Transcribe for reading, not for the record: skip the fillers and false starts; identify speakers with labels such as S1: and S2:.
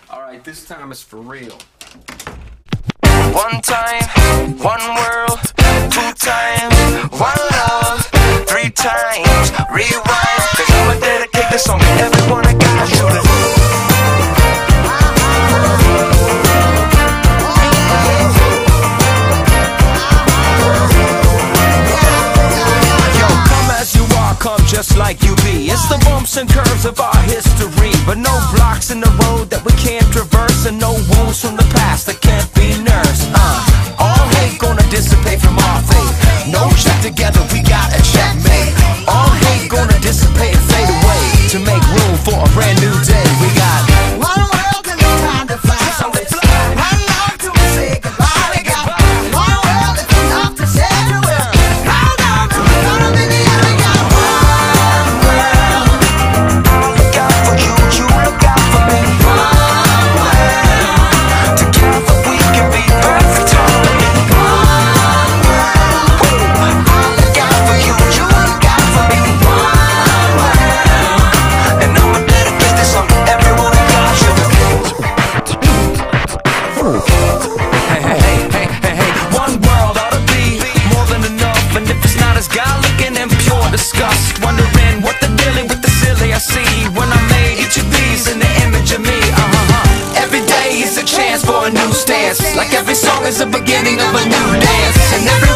S1: Alright, this time it's for real.
S2: One time, one world, two times, one love, three times, rewind. Cause I'ma dedicate this song to everyone I got you to. Yo, come as you are, come just like you be. It's the bumps and curves of our history, but no blocks in the road that we can't traverse, and no wounds from the past that can't be nursed. All hate gonna dissipate from our faith. No check together, we got a checkmate. All hate gonna dissipate and fade away to make room for a brand new day. We got one world and it's time to fly. One love to say goodbye. We got one world, it's enough to say the world. Hold on to the bottom of the end. We got one world. I'll look out for you, you look out for me. One world. Together we can be perfect harmony. One world. I'll look out for you, you look out for me. One world. And I'ma dedicate this song to everyone who got you. Hey, one world ought to be more than enough. And if it's not, it's God looking in pure disgust, wondering what they're dealing with the silly I see when I made each of these in the image of me. Every day is a chance for a new stance, like every song is the beginning of a new dance. And every